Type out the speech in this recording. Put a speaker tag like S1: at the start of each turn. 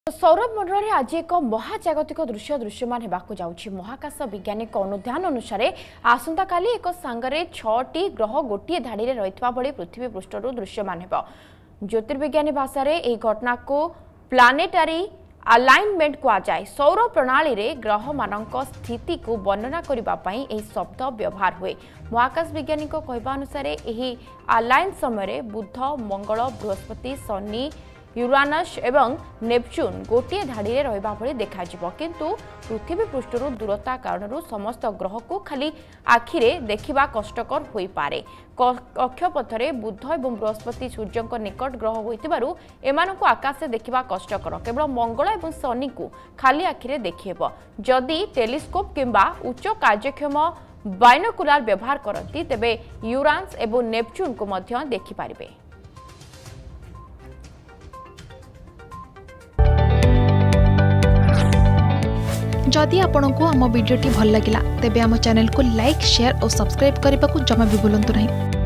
S1: सौरमंडल में आज एक महाजागतिक दृश्य दृश्यमान होगाक जाउछि। महाकाश वैज्ञानिक अनुध्यान अनुसार आसंता काली एक सांगरे 6टी ग्रह गोटे धाड़ी में रहितबा भली पृथ्वी पृष्ठरू दृश्यमान हेबो। ज्योतिर्विज्ञानी भाषा रे एही घटना को प्लानेटरी अलाइनमेंट कहुए। सौर प्रणाली रे ग्रह मानक स्थिति को वर्णना करबा पई एही शब्द व्यवहार हुए। महाकाश वैज्ञानिक कहबा अनुसार एही अलाइन समय बुध, मंगल, बृहस्पति, शनि, यूरानस एवं नेपच्यून गोटे धाड़ी में रहिबा भली देखा जिवो। किंतु पृथ्वी पृष्ठरू दूरता कारण समस्त ग्रह को खाली आखिरे देखिबा कष्टकर होई पारे। कक्षपथरे बुध एवं बृहस्पति सूर्य निकट ग्रह होइतिबारु एमानकु आकाश से देखिबा कष्टकर। केवल मंगल एवं शनि को खाली आखिरे देखिहेबो। जदि टेलीस्कोप किंबा उच्च कार्यक्षम बाइनोकुलार व्यवहार करती तेबे यूरानस एवं नेपच्यून को मध्य देखि पारिबे।
S2: जदि आपंक आम भिडी भल लगा तेब आम चैनल को लाइक, शेयर और सब्सक्राइब करने को जमा भी भूलु नहीं।